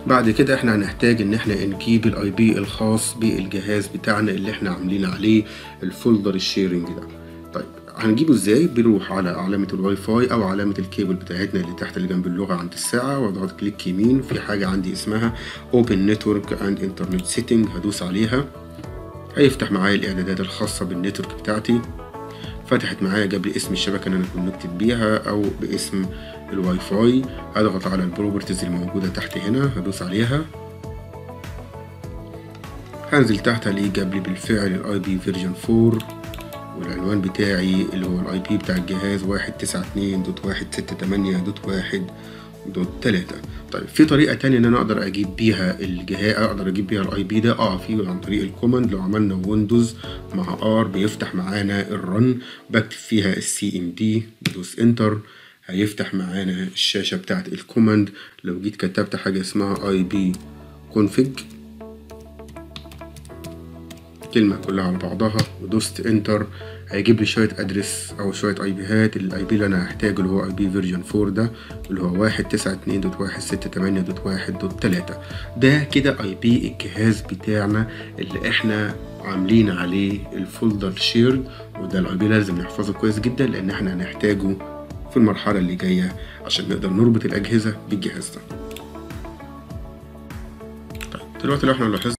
بعد كده احنا هنحتاج ان احنا نجيب الاي بي الخاص بالجهاز بتاعنا اللي احنا عاملين عليه الفولدر الشيرنج ده. طيب هنجيبه ازاي؟ بنروح على علامة الواي فاي او علامة الكيبل بتاعتنا اللي تحت اللي جنب اللغة عند الساعة، واضغط كليك يمين في حاجة عندي اسمها Open Network and Internet Setting، هدوس عليها. هيفتح معايا الاعدادات الخاصة بالنتورك بتاعتي. فتحت معايا جاب لي اسم الشبكة اللي انا كونكتد بيها او باسم الواي فاي. هضغط على البروبرتيز الموجودة تحت هنا، هدوس عليها. هنزل تحت هلاقيه جاب لي بالفعل الاي بي فيرجن 4 والعنوان بتاعي اللي هو الاي بي بتاع الجهاز 192.168.1.3. طيب في طريقة تانية ان انا اقدر اجيب بيها الجهاز، اقدر اجيب بيها الاي بي ده في عن طريق الكوماند. لو عملنا ويندوز مع ار بيفتح معانا الرن، بكتب فيها السي ام دي، بدوس انتر هيفتح معانا الشاشة بتاعت الكوماند. لو جيت كتبت حاجة اسمها اي بي كونفيج، كلمة كلها على بعضها، ودوست انتر هيجيب لي شوية ادرس او شوية اي بيهات. الاي بي اللي انا هحتاجه اللي هو اي بي فيرجن 4 ده اللي هو 192.168.1.3. ده كده اي بي الجهاز بتاعنا اللي احنا عاملين عليه الفولدر شير، وده الاي بي لازم نحفظه كويس جدا لان احنا هنحتاجه في المرحلة اللي جاية عشان نقدر نربط الاجهزة بالجهاز ده. طيب دلوقتي لو احنا لاحظنا